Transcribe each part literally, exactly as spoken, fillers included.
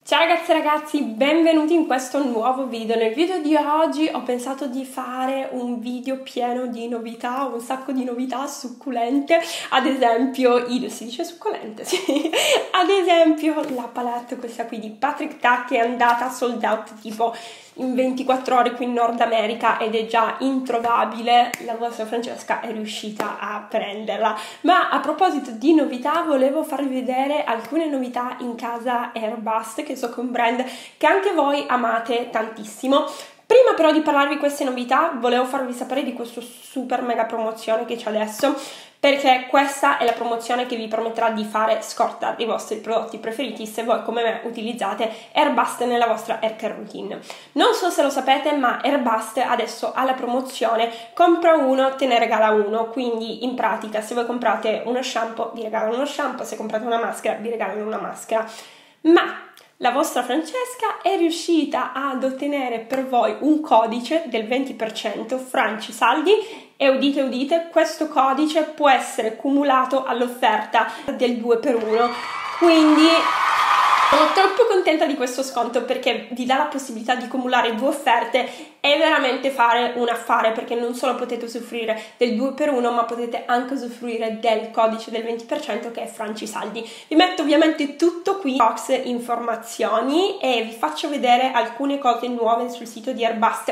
Ciao ragazze e ragazzi, benvenuti in questo nuovo video. Nel video di oggi ho pensato di fare un video pieno di novità, un sacco di novità succulente, ad esempio, io, si dice succulente, sì, ad esempio la palette questa qui di Patrick Ta che è andata sold out tipo in ventiquattro ore qui in Nord America ed è già introvabile. La vostra Francesca è riuscita a prenderla. Ma a proposito di novità, volevo farvi vedere alcune novità in casa Airbus, che so che è un brand che anche voi amate tantissimo. Prima però di parlarvi di queste novità, volevo farvi sapere di questa super mega promozione che c'è adesso, perché questa è la promozione che vi permetterà di fare scorta dei vostri prodotti preferiti se voi come me utilizzate Airbus nella vostra hair care routine. Non so se lo sapete, ma Airbus adesso ha la promozione compra uno te ne regala uno, quindi in pratica se voi comprate uno shampoo vi regalano uno shampoo, se comprate una maschera vi regalano una maschera. Ma la vostra Francesca è riuscita ad ottenere per voi un codice del venti per cento franci saldi e udite udite, questo codice può essere cumulato all'offerta del due per uno, quindi sono troppo contenta di questo sconto perché vi dà la possibilità di cumulare due offerte e veramente fare un affare, perché non solo potete usufruire del due per uno ma potete anche usufruire del codice del venti per cento che è franci saldi. Vi metto ovviamente tutto qui in box informazioni e vi faccio vedere alcune cose nuove sul sito di Airbus.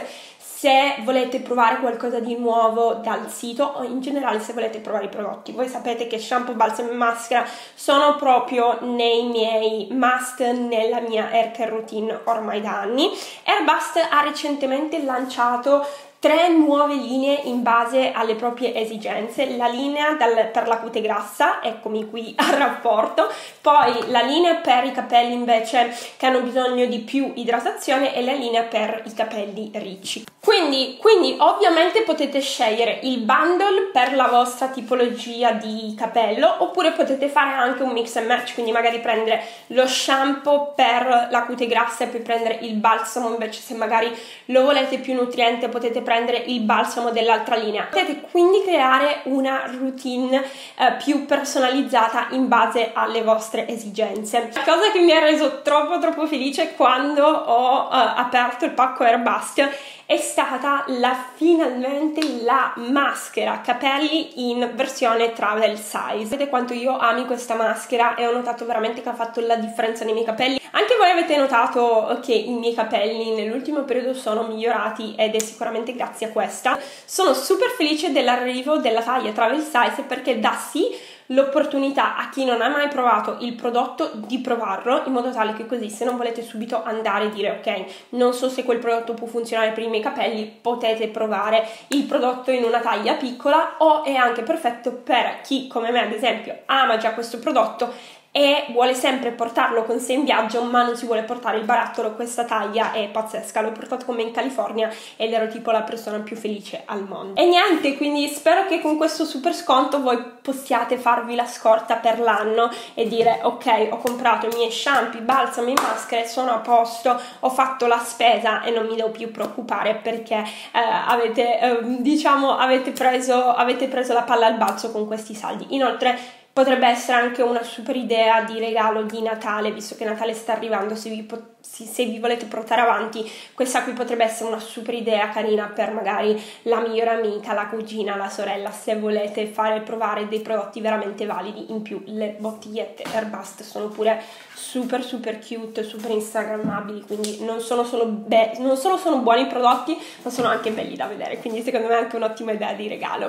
Se volete provare qualcosa di nuovo dal sito o in generale se volete provare i prodotti. Voi sapete che shampoo, balsamo e maschera sono proprio nei miei must nella mia hair care routine ormai da anni. Airbus ha recentemente lanciato tre nuove linee in base alle proprie esigenze: la linea dal, per la cute grassa, eccomi qui al rapporto, poi la linea per i capelli invece che hanno bisogno di più idratazione e la linea per i capelli ricci. Quindi, quindi ovviamente potete scegliere il bundle per la vostra tipologia di capello, oppure potete fare anche un mix and match, quindi magari prendere lo shampoo per la cute grassa e poi prendere il balsamo invece se magari lo volete più nutriente potete prendere il balsamo dell'altra linea. Potete quindi creare una routine eh, più personalizzata in base alle vostre esigenze. La cosa che mi ha reso troppo troppo felice quando ho eh, aperto il pacco Airbus è stata la finalmente la maschera capelli in versione travel size. Vedete quanto io ami questa maschera e ho notato veramente che ha fatto la differenza nei miei capelli. Anche voi avete notato che i miei capelli nell'ultimo periodo sono migliorati ed è sicuramente grazie a questa. Sono super felice dell'arrivo della taglia travel size perché dà sì l'opportunità a chi non ha mai provato il prodotto di provarlo, in modo tale che così se non volete subito andare e dire ok, non so se quel prodotto può funzionare per i miei capelli, potete provare il prodotto in una taglia piccola, o è anche perfetto per chi come me ad esempio ama già questo prodotto e vuole sempre portarlo con sé in viaggio ma non si vuole portare il barattolo. Questa taglia è pazzesca, l'ho portato con me in California ed ero tipo la persona più felice al mondo. E niente, quindi spero che con questo super sconto voi possiate farvi la scorta per l'anno e dire ok, ho comprato i miei shampoo, balsami, maschere, sono a posto, ho fatto la spesa e non mi devo più preoccupare perché eh, avete eh, diciamo avete preso, avete preso la palla al balzo con questi saldi. Inoltre potrebbe essere anche una super idea di regalo di Natale, visto che Natale sta arrivando, se vi, se vi volete portare avanti, questa qui potrebbe essere una super idea carina per magari la migliore amica, la cugina, la sorella, se volete fare provare dei prodotti veramente validi. In più le bottigliette Airbus sono pure super super cute, super instagrammabili, quindi non sono solo, be- non solo sono buoni prodotti, ma sono anche belli da vedere, quindi secondo me è anche un'ottima idea di regalo.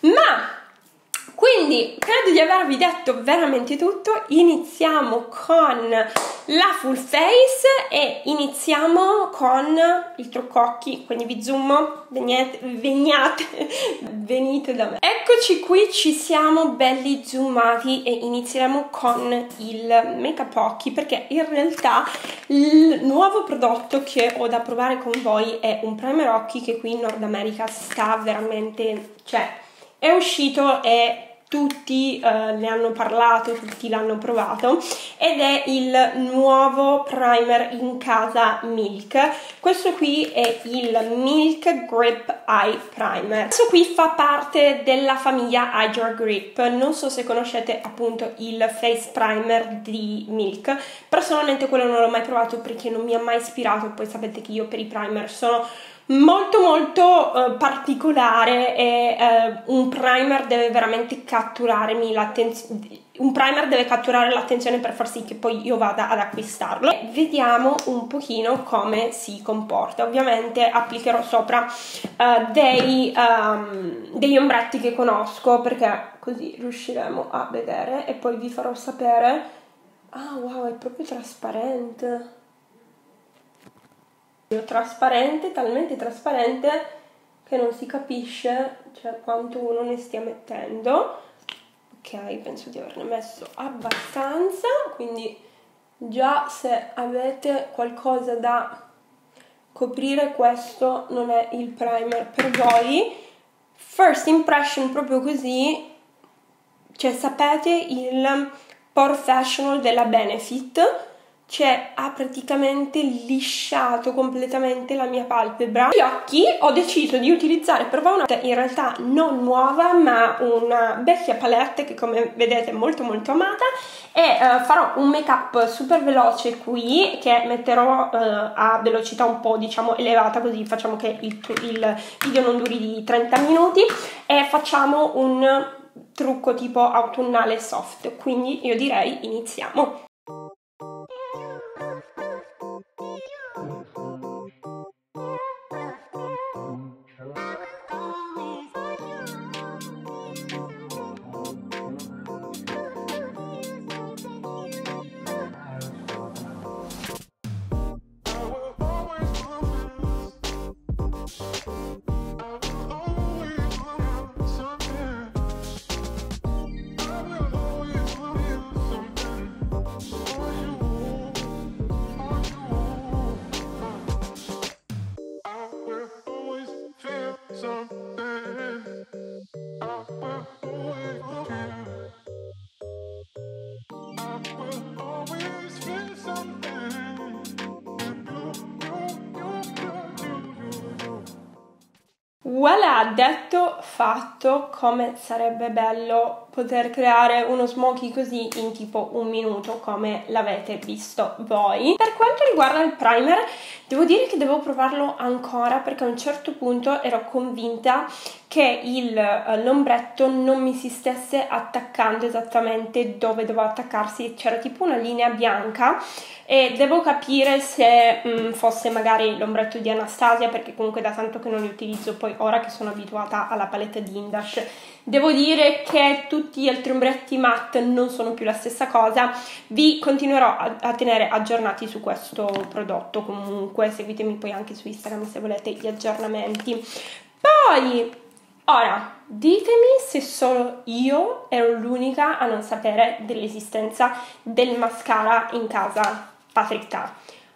Ma quindi credo di avervi detto veramente tutto. Iniziamo con la full face e iniziamo con il trucco occhi, quindi vi zoomo, veniate, veniate, venite da me. Eccoci qui, ci siamo belli zoomati e inizieremo con il make up occhi, perché in realtà il nuovo prodotto che ho da provare con voi è un primer occhi che qui in Nord America sta veramente, cioè è uscito e tutti uh, ne hanno parlato, tutti l'hanno provato, ed è il nuovo primer in casa Milk. Questo qui è il Milk Grip Eye Primer. Questo qui fa parte della famiglia Hydra Grip. Non so se conoscete appunto il face primer di Milk, personalmente quello non l'ho mai provato perché non mi ha mai ispirato. Poi sapete che io per i primer sono molto molto uh, particolare, e uh, un primer deve veramente catturarmi l'attenzione. Un primer deve catturare l'attenzione per far sì che poi io vada ad acquistarlo. E vediamo un pochino come si comporta. Ovviamente applicherò sopra uh, dei, um, degli ombretti che conosco, perché così riusciremo a vedere, e poi vi farò sapere. Ah wow, è proprio trasparente. Trasparente, talmente trasparente che non si capisce, cioè, quanto uno ne stia mettendo. Ok, penso di averne messo abbastanza, quindi già se avete qualcosa da coprire, questo non è il primer per voi. First impression proprio così, cioè sapete il Porefessional della Benefit, cioè ha praticamente lisciato completamente la mia palpebra. Gli occhi ho deciso di utilizzare per una, in realtà non nuova, ma una vecchia palette che come vedete è molto molto amata, e uh, farò un make up super veloce qui, che metterò uh, a velocità un po' diciamo elevata, così facciamo che il, il video non duri di trenta minuti, e facciamo un trucco tipo autunnale soft. Quindi io direi iniziamo. Voilà, detto fatto. Come sarebbe bello poter creare uno smoky così in tipo un minuto, come l'avete visto voi. Per quanto riguarda il primer, devo dire che devo provarlo ancora, perché a un certo punto ero convinta che l'ombretto non mi si stesse attaccando esattamente dove doveva attaccarsi, c'era tipo una linea bianca, e devo capire se mh, fosse magari l'ombretto di Anastasia, perché comunque da tanto che non li utilizzo, poi ora che sono abituata alla palette di Indash. Devo dire che tutti gli altri ombretti matte non sono più la stessa cosa. Vi continuerò a, a tenere aggiornati su questo prodotto, comunque seguitemi poi anche su Instagram se volete gli aggiornamenti. Poi ora ditemi se solo io ero l'unica a non sapere dell'esistenza del mascara in casa Patrick Ta.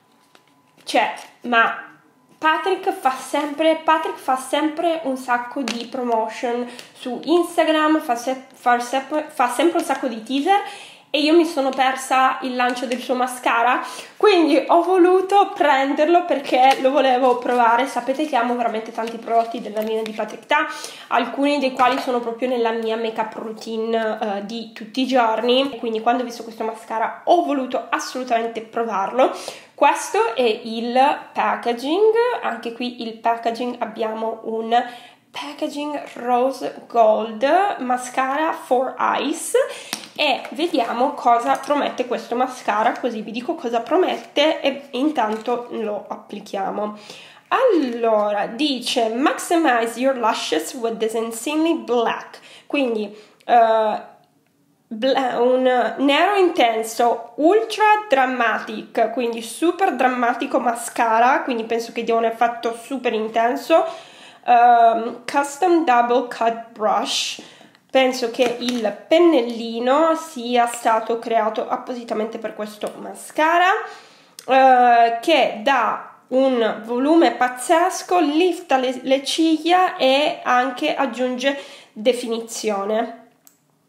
Cioè, ma Patrick fa sempre Patrick fa sempre un sacco di promotion su Instagram, fa, se, fa, fa sempre un sacco di teaser, e io mi sono persa il lancio del suo mascara, quindi ho voluto prenderlo perché lo volevo provare. Sapete che amo veramente tanti prodotti della linea di Patrick Ta, alcuni dei quali sono proprio nella mia make up routine uh, di tutti i giorni, quindi quando ho visto questo mascara ho voluto assolutamente provarlo. Questo è il packaging, anche qui il packaging abbiamo un packaging rose gold mascara for eyes, e vediamo cosa promette questo mascara, così vi dico cosa promette e intanto lo applichiamo. Allora, dice maximize your lashes with this insanely black, quindi uh, un nero intenso, ultra dramatic, quindi super drammatico mascara, quindi penso che dia un effetto super intenso. Um, custom double cut brush, penso che il pennellino sia stato creato appositamente per questo mascara, uh, che dà un volume pazzesco, lifta le, le ciglia e anche aggiunge definizione.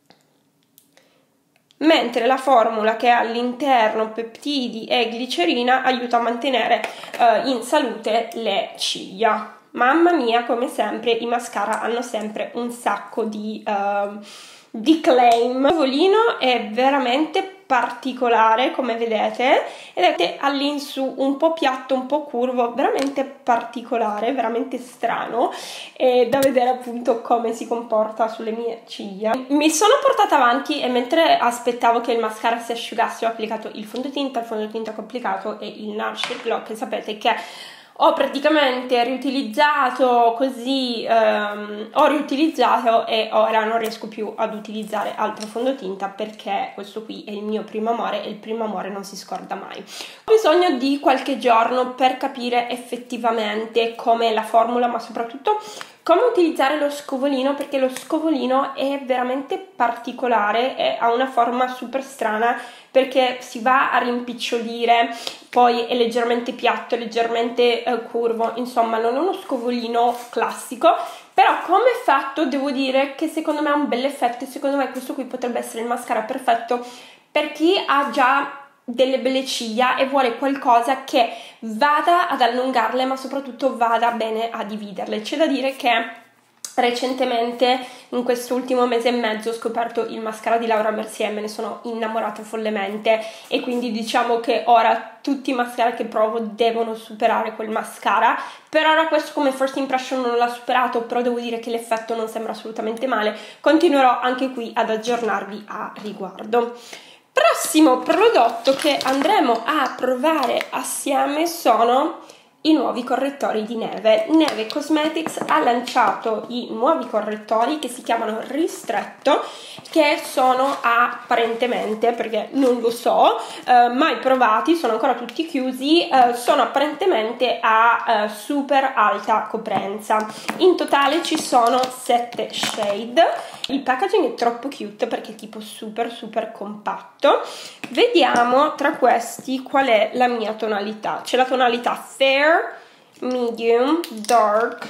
mentre la formula che ha all'interno peptidi e glicerina aiuta a mantenere uh, in salute le ciglia. Mamma mia, come sempre i mascara hanno sempre un sacco di, uh, di claim. Il tavolino è veramente particolare, come vedete, ed è all'insù un po' piatto, un po' curvo, veramente particolare, veramente strano, e da vedere appunto come si comporta sulle mie ciglia. Mi sono portata avanti e mentre aspettavo che il mascara si asciugasse ho applicato il fondotinta, il fondotinta che ho applicato e il Nurse Glow, che sapete che ho praticamente riutilizzato così, ehm, ho riutilizzato e ora non riesco più ad utilizzare altro fondotinta perché questo qui è il mio primo amore e il primo amore non si scorda mai. Ho bisogno di qualche giorno per capire effettivamente com'è la formula, ma soprattutto come utilizzare lo scovolino, perché lo scovolino è veramente particolare e ha una forma super strana perché si va a rimpicciolire, poi è leggermente piatto, leggermente eh, curvo, insomma non è uno scovolino classico, però come è fatto devo dire che secondo me ha un bel effetto e secondo me questo qui potrebbe essere il mascara perfetto per chi ha già delle belle ciglia e vuole qualcosa che vada ad allungarle ma soprattutto vada bene a dividerle. C'è da dire che recentemente in questo ultimo mese e mezzo ho scoperto il mascara di Laura Mercier, me ne sono innamorata follemente e quindi diciamo che ora tutti i mascara che provo devono superare quel mascara. Per ora questo come first impression non l'ha superato, però devo dire che l'effetto non sembra assolutamente male. Continuerò anche qui ad aggiornarvi a riguardo. Prossimo prodotto che andremo a provare assieme sono i nuovi correttori di Neve. Neve Cosmetics ha lanciato i nuovi correttori che si chiamano Ristretto, che sono apparentemente, perché non lo so, eh, mai provati, sono ancora tutti chiusi, eh, sono apparentemente a eh, super alta coprenza. In totale ci sono sette shade. Il packaging è troppo cute perché è tipo super super compatto. Vediamo tra questi qual è la mia tonalità. C'è la tonalità Fair, Medium, Dark,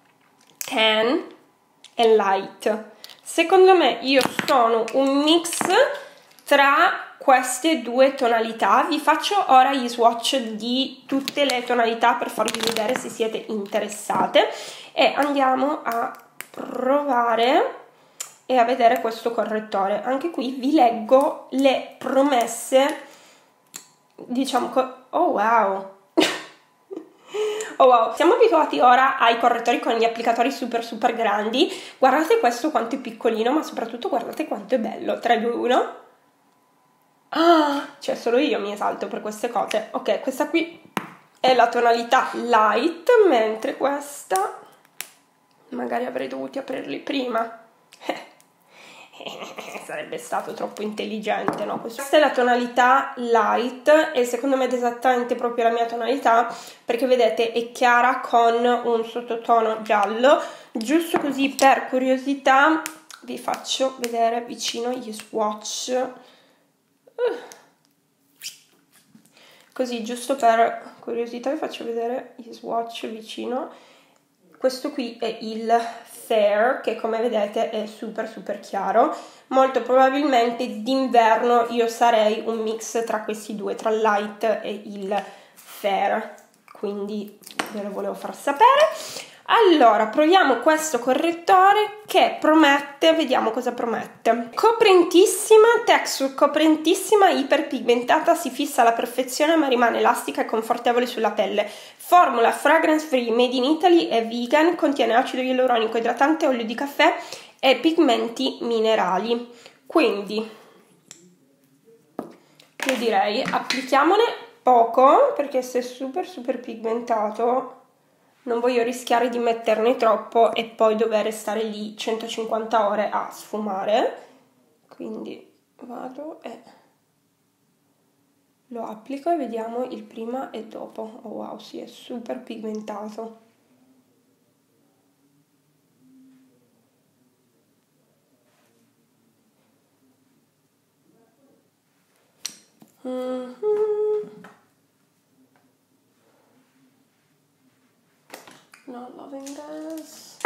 Tan e Light. Secondo me io sono un mix tra queste due tonalità. Vi faccio ora gli swatch di tutte le tonalità per farvi vedere se siete interessate e andiamo a provare e a vedere questo correttore. Anche qui vi leggo le promesse, diciamo che oh wow oh wow, siamo abituati ora ai correttori con gli applicatori super super grandi. Guardate questo quanto è piccolino, ma soprattutto guardate quanto è bello. tre, due, uno. Ah, cioè solo io mi esalto per queste cose. Ok, questa qui è la tonalità light, mentre questa magari avrei dovuto aprirli prima. Sarebbe stato troppo intelligente, no? Questa è la tonalità light e secondo me è esattamente proprio la mia tonalità, perché vedete è chiara con un sottotono giallo. Giusto così per curiosità vi faccio vedere vicino gli swatch, così giusto per curiosità vi faccio vedere gli swatch vicino. Questo qui è il Fair, che come vedete è super super chiaro. Molto probabilmente d'inverno io sarei un mix tra questi due, tra il light e il Fair, quindi ve lo volevo far sapere. Allora, proviamo questo correttore che promette, vediamo cosa promette. Coprentissima, texture coprentissima, iperpigmentata, si fissa alla perfezione ma rimane elastica e confortevole sulla pelle. Formula fragrance free, made in Italy, è vegan, contiene acido ialuronico idratante, olio di caffè e pigmenti minerali. Quindi, io direi applichiamone poco, perché se è super super pigmentato non voglio rischiare di metterne troppo e poi dover stare lì centocinquanta ore a sfumare. Quindi vado e lo applico e vediamo il prima e dopo. Oh wow, sì, è super pigmentato. Mm-hmm. Not loving this.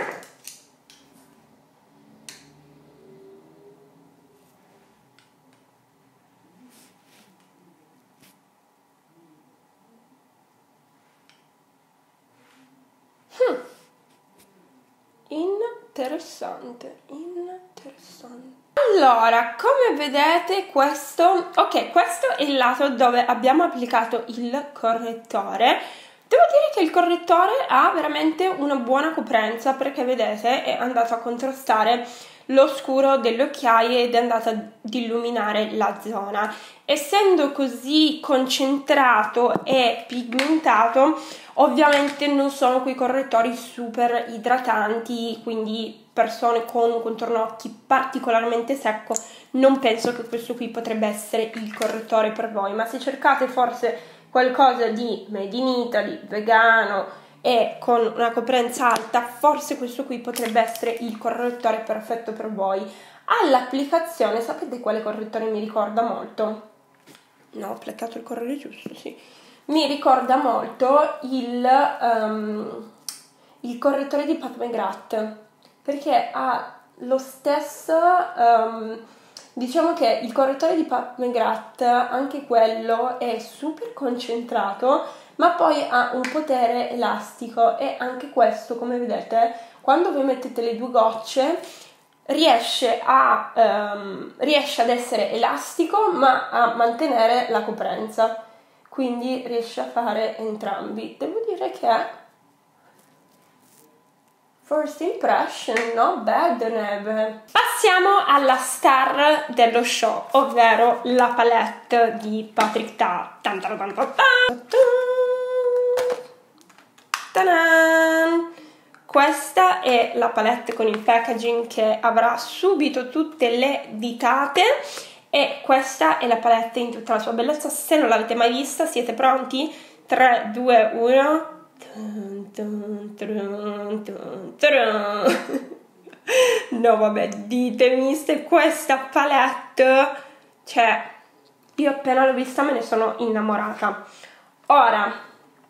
interessante, interessante. Allora, come vedete questo, ok, questo è il lato dove abbiamo applicato il correttore. Devo dire che il correttore ha veramente una buona coprenza, perché vedete è andato a contrastare lo scuro delle occhiaie ed è andato ad illuminare la zona. Essendo così concentrato e pigmentato, ovviamente non sono quei correttori super idratanti, quindi persone con un contorno occhi particolarmente secco non penso che questo qui potrebbe essere il correttore per voi, ma se cercate forse qualcosa di made in Italy, vegano e con una coprenza alta, forse questo qui potrebbe essere il correttore perfetto per voi. All'applicazione, sapete quale correttore mi ricorda molto? No, ho applicato il colore giusto, sì. Mi ricorda molto il, um, il correttore di Pat McGrath, perché ha lo stesso, um, diciamo che il correttore di Pat McGrath, anche quello è super concentrato, ma poi ha un potere elastico e anche questo, come vedete, quando voi mettete le due gocce riesce, a, um, riesce ad essere elastico ma a mantenere la coprenza, quindi riesce a fare entrambi. Devo dire che first impression, not bad, Neve. Passiamo alla star dello show, ovvero la palette di Patrick Ta. Tan tan tan tan tan. Ta-da! Questa è la palette con il packaging che avrà subito tutte le ditate e questa è la palette in tutta la sua bellezza. Se non l'avete mai vista, siete pronti? tre, due, uno. No vabbè, ditemi se questa palette, cioè io appena l'ho vista me ne sono innamorata. Ora,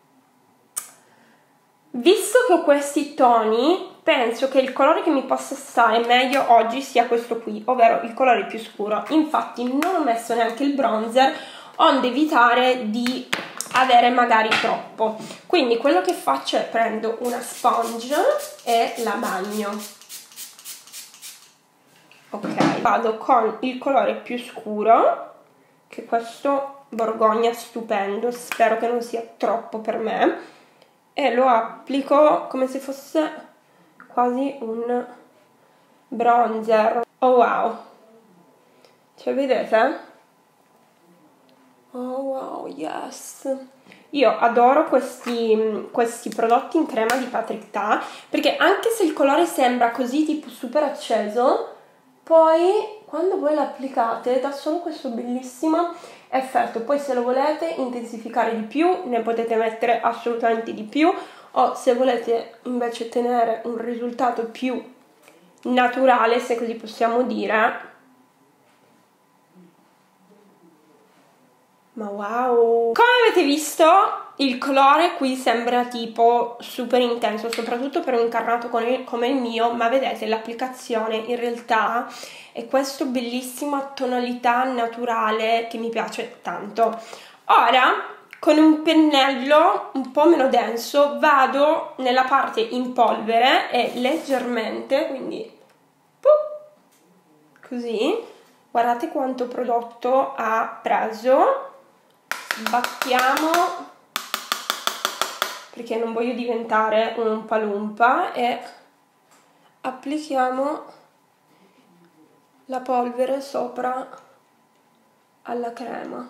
visto che ho questi toni, penso che il colore che mi possa stare meglio oggi sia questo qui, ovvero il colore più scuro. Infatti non ho messo neanche il bronzer, onde evitare di avere magari troppo. Quindi quello che faccio è prendo una sponge e la bagno. Ok, vado con il colore più scuro, che è questo Borgogna stupendo, spero che non sia troppo per me, e lo applico come se fosse quasi un bronzer. Oh wow, cioè vedete? Oh wow, yes! Io adoro questi, questi prodotti in crema di Patrick Ta, perché anche se il colore sembra così tipo super acceso, poi quando voi l'applicate dà solo questo bellissimo effetto. Poi se lo volete intensificare di più ne potete mettere assolutamente di più, o se volete invece tenere un risultato più naturale, se così possiamo dire. Ma wow! Come avete visto, il colore qui sembra tipo super intenso, soprattutto per un incarnato come il mio, ma vedete l'applicazione in realtà è questa bellissima tonalità naturale che mi piace tanto. Ora, con un pennello un po' meno denso, vado nella parte in polvere e leggermente, quindi così, guardate quanto prodotto ha preso. Battiamo, perché non voglio diventare un palumpa, e applichiamo la polvere sopra alla crema.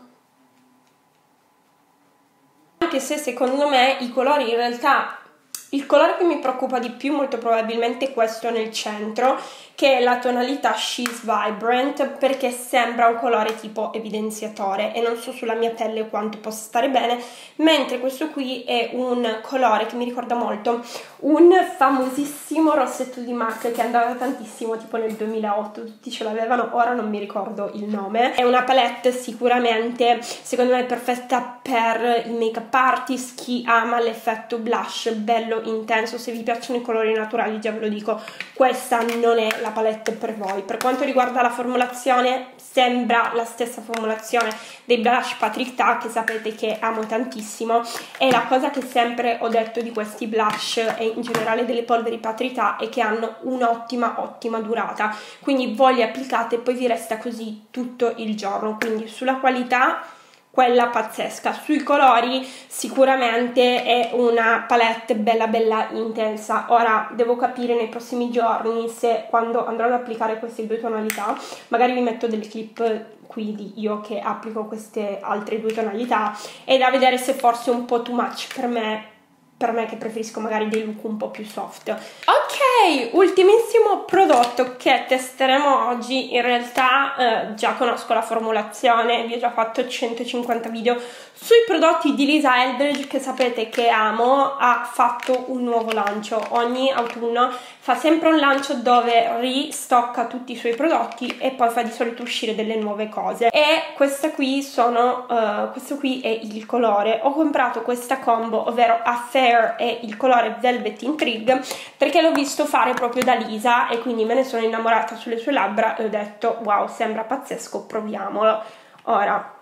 Anche se secondo me i colori in realtà, il colore che mi preoccupa di più molto probabilmente è questo nel centro, che è la tonalità She's Vibrant, perché sembra un colore tipo evidenziatore e non so sulla mia pelle quanto possa stare bene, mentre questo qui è un colore che mi ricorda molto un famosissimo rossetto di MAC che andava tantissimo tipo nel duemilaotto, tutti ce l'avevano, ora non mi ricordo il nome. È una palette sicuramente secondo me perfetta per il make up artist, chi ama l'effetto blush bello intenso. Se vi piacciono i colori naturali, già ve lo dico, questa non è la palette per voi. Per quanto riguarda la formulazione, sembra la stessa formulazione dei blush Patrick Ta, che sapete che amo tantissimo, e la cosa che sempre ho detto di questi blush e in generale delle polveri Patrick Ta è che hanno un'ottima ottima durata, quindi voi li applicate e poi vi resta così tutto il giorno, quindi sulla qualità quella pazzesca, sui colori sicuramente è una palette bella bella intensa. Ora devo capire nei prossimi giorni se quando andrò ad applicare queste due tonalità, magari vi metto delle clip qui di io che applico queste altre due tonalità, e da vedere se forse è un po' too much per me, per me che preferisco magari dei look un po' più soft. Ok, ultimissimo prodotto che testeremo oggi. In realtà eh, già conosco la formulazione, vi ho già fatto centocinquanta video sui prodotti di Lisa Eldridge, che sapete che amo. Ha fatto un nuovo lancio, ogni autunno fa sempre un lancio dove ristocca tutti i suoi prodotti e poi fa di solito uscire delle nuove cose, e questa qui sono uh, questo qui è il colore. Ho comprato questa combo, ovvero Affair e il colore Velvet Intrigue, perché l'ho visto fare proprio da Lisa e quindi me ne sono innamorata sulle sue labbra e ho detto wow, sembra pazzesco, proviamolo. Ora,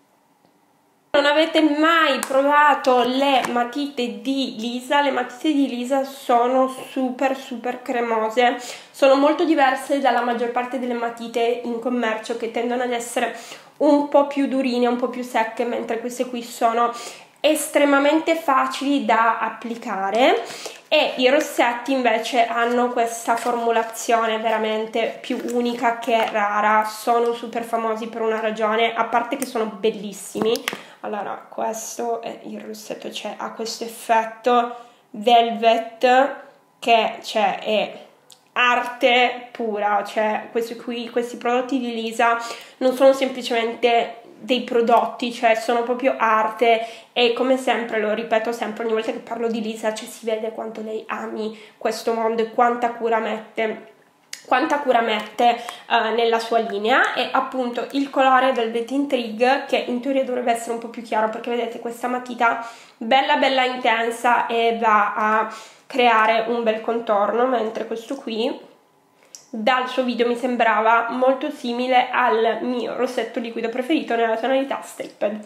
non avete mai provato le matite di Lisa? Le matite di Lisa sono super super cremose, sono molto diverse dalla maggior parte delle matite in commercio, che tendono ad essere un po' più durine, un po' più secche, mentre queste qui sono estremamente facili da applicare. E i rossetti invece hanno questa formulazione veramente più unica che rara, sono super famosi per una ragione, a parte che sono bellissimi. Allora, questo è il rossetto, cioè ha questo effetto velvet che cioè è arte pura, cioè questi qui, questi prodotti di Lisa non sono semplicemente dei prodotti, cioè sono proprio arte, e come sempre, lo ripeto sempre ogni volta che parlo di Lisa, cioè si vede quanto lei ami questo mondo e quanta cura mette quanta cura mette uh, nella sua linea. E appunto il colore Velvet Intrigue, che in teoria dovrebbe essere un po' più chiaro, perché vedete questa matita bella bella intensa e va a creare un bel contorno, mentre questo qui dal suo video mi sembrava molto simile al mio rossetto liquido preferito nella tonalità Stripped.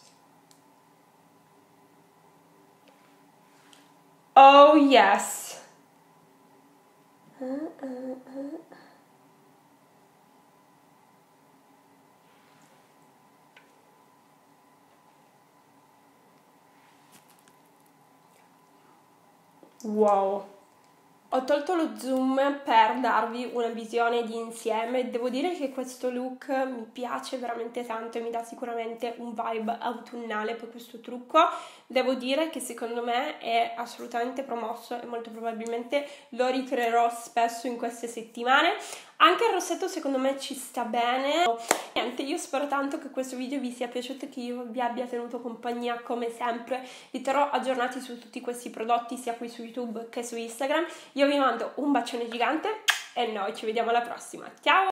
Oh yes! Uh, uh, uh. Wow! Ho tolto lo zoom per darvi una visione di insieme. Devo dire che questo look mi piace veramente tanto e mi dà sicuramente un vibe autunnale per questo trucco. Devo dire che secondo me è assolutamente promosso e molto probabilmente lo ricreerò spesso in queste settimane. Anche il rossetto secondo me ci sta bene. Niente, io spero tanto che questo video vi sia piaciuto e che io vi abbia tenuto compagnia come sempre. Vi terrò aggiornati su tutti questi prodotti sia qui su YouTube che su Instagram. Io vi mando un bacione gigante e noi ci vediamo alla prossima. Ciao!